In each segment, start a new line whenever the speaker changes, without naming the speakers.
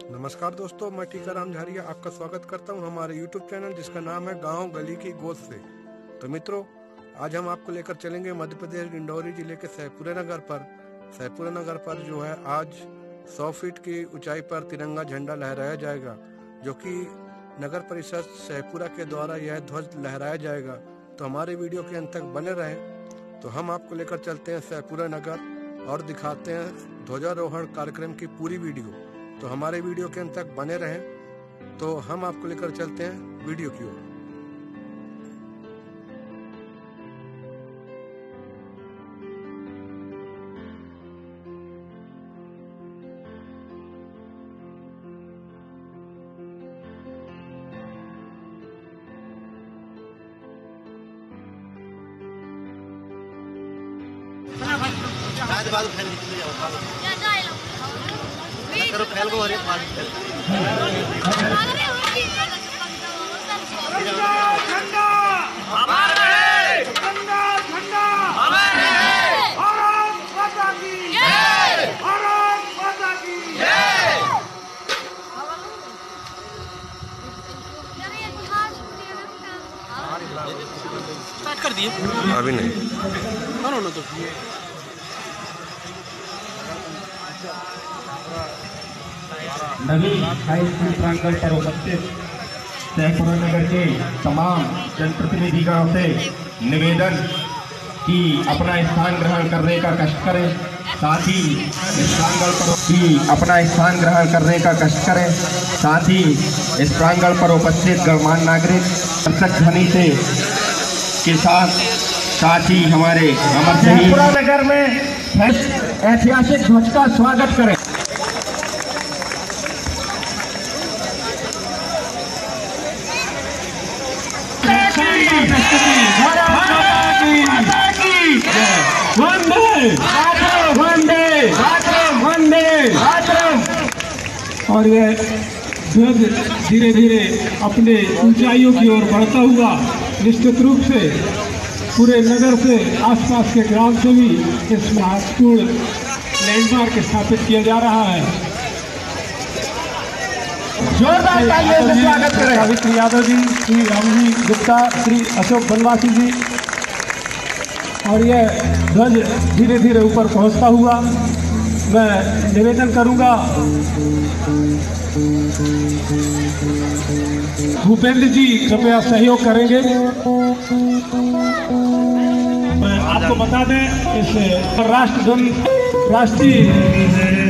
नमस्कार दोस्तों, मैं टीकाराम झारिया आपका स्वागत करता हूं हमारे YouTube चैनल जिसका नाम है गांव गली की गोद से। तो मित्रों, आज हम आपको लेकर चलेंगे मध्य प्रदेश डिंडौरी जिले के सैदपुरा नगर पर जो है आज 100 फीट की ऊंचाई पर तिरंगा झंडा लहराया जाएगा, जो कि नगर परिषद सैदपुरा के द्वारा यह ध्वज लहराया जाएगा। तो हमारे वीडियो के अंत तक बने रहें। तो हम आपको लेकर चलते हैं सैदपुरा नगर और दिखाते हैं ध्वजारोहण कार्यक्रम की पूरी वीडियो। तो हमारे वीडियो के अंत तक बने रहें। तो हम आपको लेकर चलते हैं वीडियो की ओर।
करो फैल को हरे पानी झंडा हमारे झंडा हमारे भारत माता की जय, भारत माता की जय। स्टार्ट कर दिए
अभी नहीं
करो ना। तो
नवी हाई स्कूल प्रांगण पर उपस्थित सैदपुरा नगर के तमाम जनप्रतिनिधिगणों से निवेदन कि अपना स्थान ग्रहण करने का कष्ट करें, साथ ही इस प्रांगण पर अपना स्थान ग्रहण करने का कष्ट करें, साथ ही इस प्रांगण पर उपस्थित गणमान्य नागरिक दर्शक ध्वनि से के साथ ही हमारे अमर सैदपुरा नगर में ऐतिहासिक ध्वज का स्वागत करें।
और यह ध्वज धीरे धीरे अपने ऊंचाइयों की ओर बढ़ता हुआ निश्चित रूप से पूरे नगर से आसपास के ग्राम से भी इस महत्वपूर्ण लैंडमार्क स्थापित किया जा रहा है।
जोरदार तालियों से स्वागत करें
सावित्री यादव जी, श्री रामजी गुप्ता, श्री अशोक बनवासी जी। और यह ध्वज धीरे धीरे ऊपर पहुंचता हुआ मैं निवेदन करूंगा भूपेंद्र जी कृपया सहयोग करेंगे। मैं आपको बता दें इस राष्ट्रीय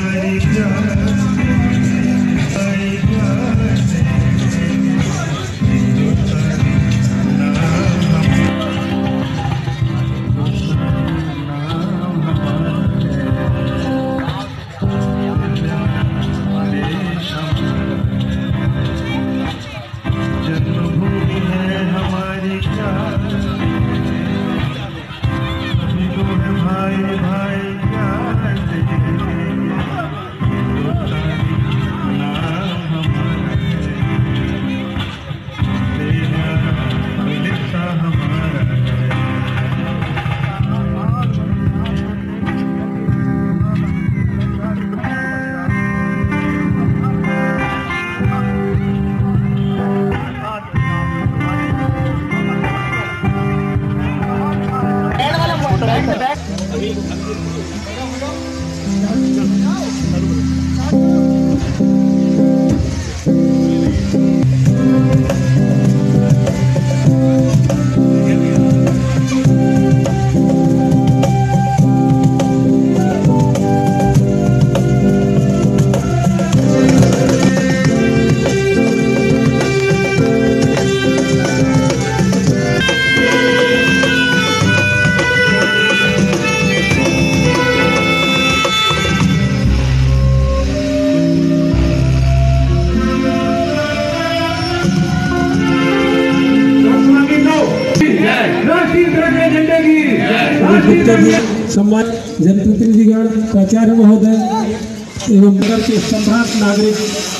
सम्मान जनप्रतिनिधिगण, प्राचार्य महोदय एवं नगर के सम्राट नागरिक,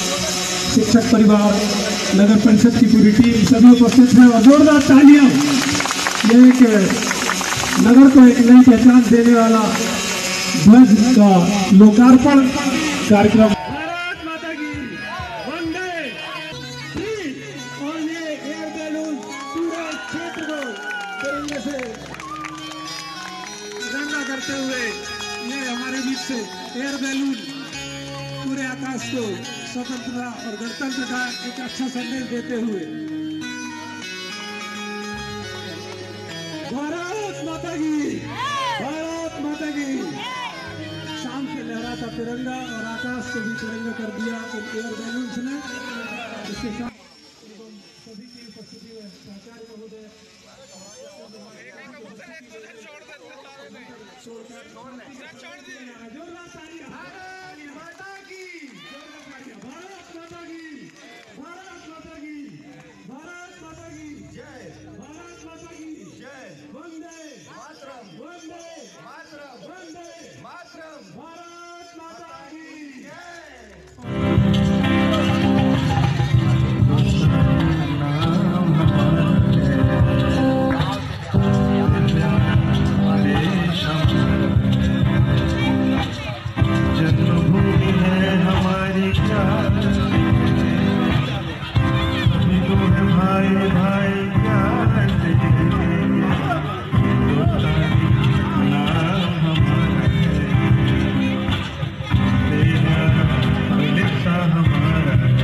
शिक्षक परिवार, नगर परिषद की पूरी टीम सभी उपस्थित हैं। और जोरदार तालियां। यह एक नगर को एक नई पहचान देने वाला ध्वज का लोकार्पण कार्यक्रम। भारत माता की पूरे आकाश को स्वतंत्रता और गणतंत्र का एक अच्छा संदेश देते हुए भारत माता की, भारत माता की। शाम से लहराता तिरंगा और आकाश को भी तिरंगा कर दिया इन एयर बैलून्स ने। इसके साथ सभी की उपस्थिति में प्राचार्य महोदय जोरदार तालियां। भारत माता की, भारत माता की, भारत माता की, भारत माता की जय, भारत माता की जय। वंदे मातरम, वंदे मातरम, वंदे मातरम। भारत माता की जय।
जन्मभूमि है हमारी प्यार, सभी को है भाई भाई प्यार देंगे। नाम हमारा है, तेरा लिखा हमारा है।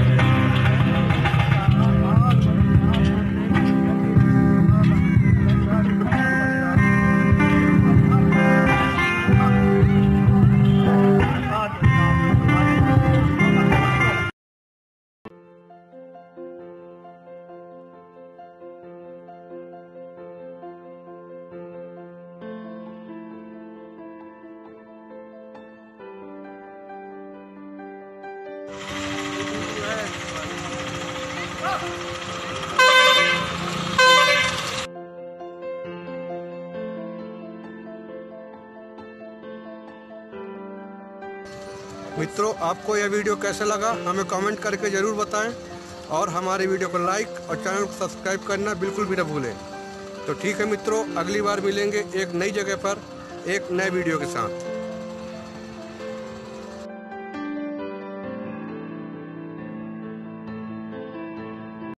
मित्रों, आपको यह वीडियो कैसा लगा हमें कमेंट करके ज़रूर बताएं और हमारे वीडियो को लाइक और चैनल को सब्सक्राइब करना बिल्कुल भी न भूलें। तो ठीक है मित्रों, अगली बार मिलेंगे एक नई जगह पर एक नए वीडियो के साथ।